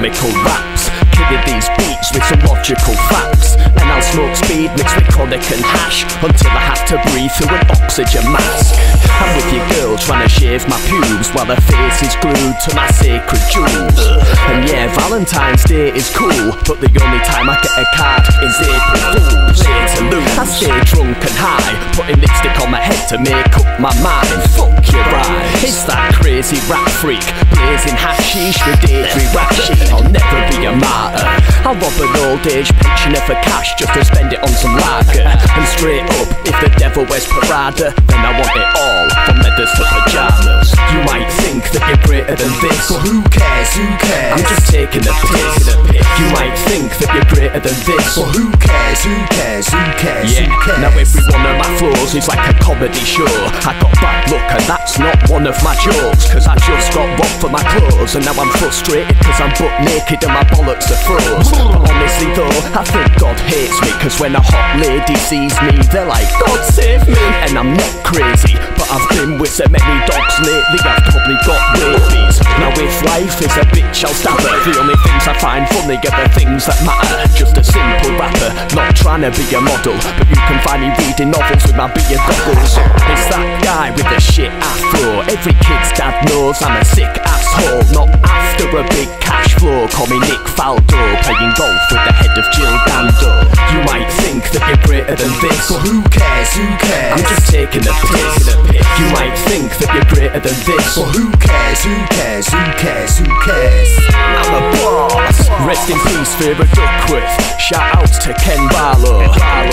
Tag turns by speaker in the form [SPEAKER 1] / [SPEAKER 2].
[SPEAKER 1] lyrical raps, kidding these beats with some logical facts. And I'll smoke speed mixed with chronic and hash until I have to breathe through an oxygen mask. I'm with your girl trying to shave my pubes while her face is glued to my sacred jewels. And yeah, Valentine's Day is cool, but the only time I get a card is April Fool's. I stay drunk and high, putting lipstick on my head to make up my mind. Fuck your eyes. It's that crazy rap freak, blazing hashish with Adri Rashi. I'll never be a martyr. I'll rob an old age pensioner for cash just to spend it on some lager. And straight up, if the devil wears Prada, then I want it all, from leathers to pyjamas. You might think that you're greater than this,
[SPEAKER 2] but who cares, who cares?
[SPEAKER 1] I'm just taking a piss. You might think that you're greater than this,
[SPEAKER 2] but who cares, who cares, who cares,
[SPEAKER 1] yeah.
[SPEAKER 2] who cares?
[SPEAKER 1] Now every one of my flows is like a comedy show. I got bad luck and that's not one of my jokes, cause I just got robbed for my clothes, and now I'm frustrated cause I'm butt naked and my bollocks are froze. But honestly though, I think God hates me, cause when a hot lady sees me, they're like, God save me. And I'm not crazy, but I've been with so many dogs lately, I've probably got rabies. Now if life is a bitch, I'll stab her. The only things I find funny are the things that matter. Just a simple rapper, not trying to be a model, but you can find me reading novels with my beard goggles. It's that guy with the shit afro. Every kid's dad knows I'm a sick asshole. Not after a big cash flow. Call me Nick Faldo, playing golf with the head of Jill Dando. You might think that you're greater than this,
[SPEAKER 2] but who cares, who cares?
[SPEAKER 1] I'm just taking a piss. You might think that you're greater than this,
[SPEAKER 2] but who cares, who cares, who cares, who cares?
[SPEAKER 1] I'm a boss. Rest in peace, Vera Duckworth. Shout outs to Ken Barlow.